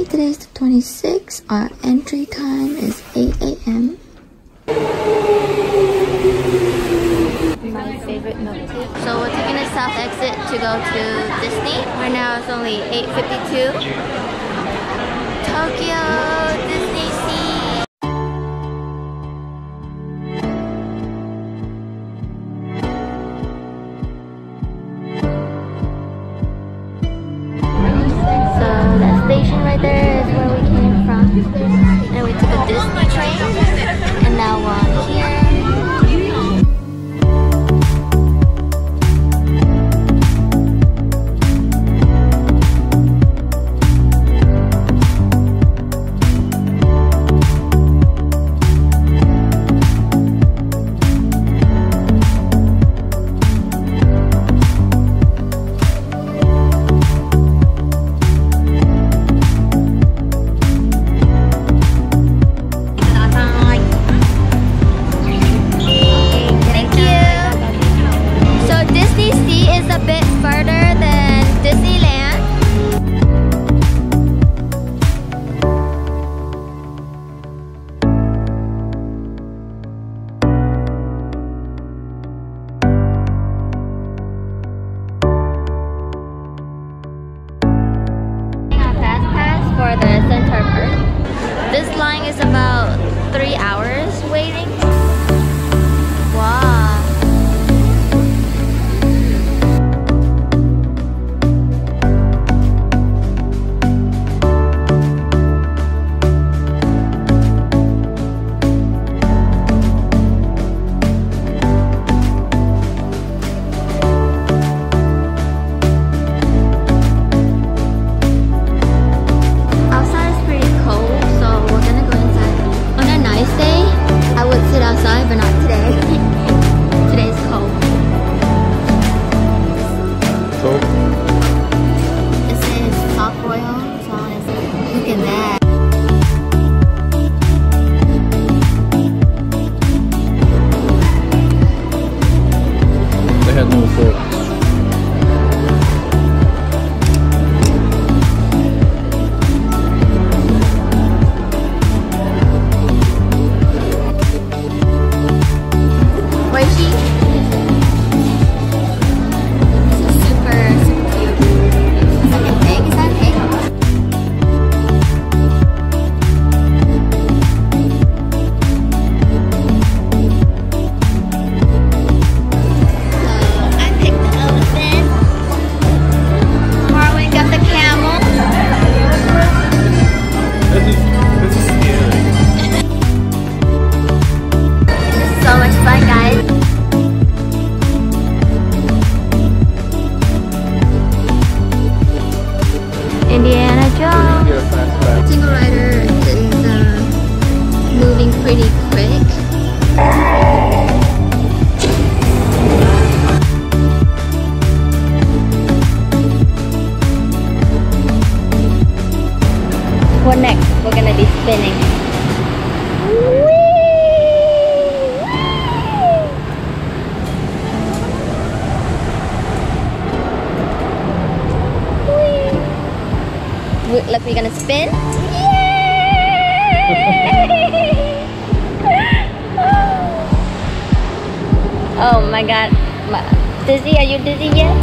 Wednesday. Today is the 26th. Our entry time is 8 a.m. My favorite milk tea. So we're taking the south exit to go to Disney. Right now it's only 8:52. Tokyo DisneySea. So that station right there is where we came from. And we took a Disney train. And now we're here. For the center part. This line is about 3 hours waiting. Wow. Outside, but not today. Today's cold. Cold? This is top oil. So look at that. They had no fork. Indiana Jones. Single rider is moving pretty quick. What next? We're gonna be spinning. Look, we're gonna spin. Yay! Oh my god. Dizzy, are you dizzy yet?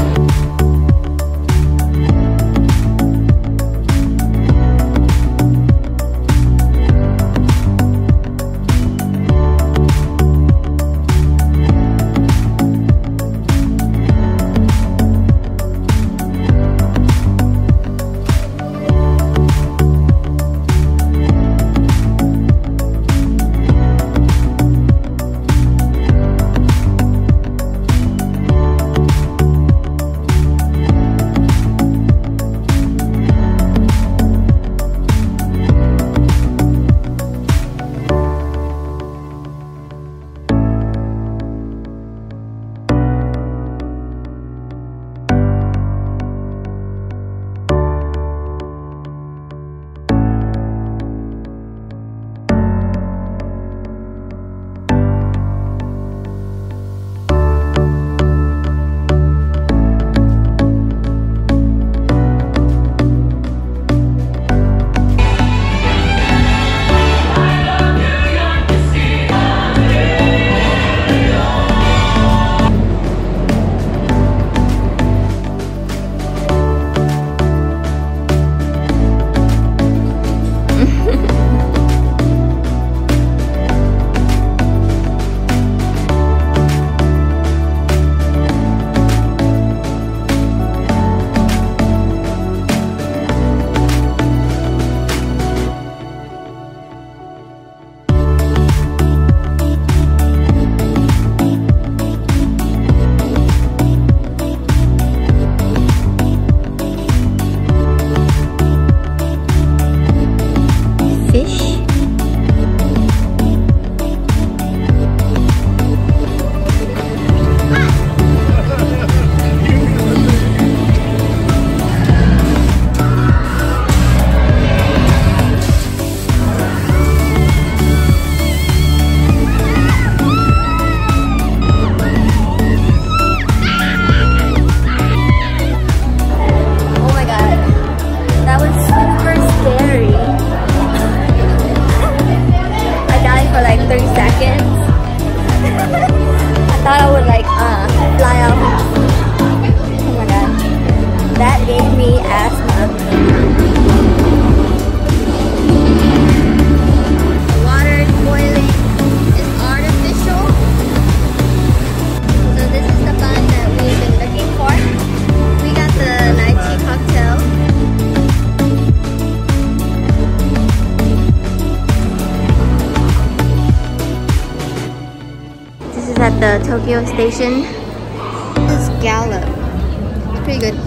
the Tokyo station. This is scallop. It's pretty good.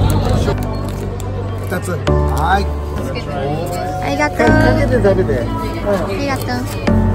That's it. I got the. Arigato.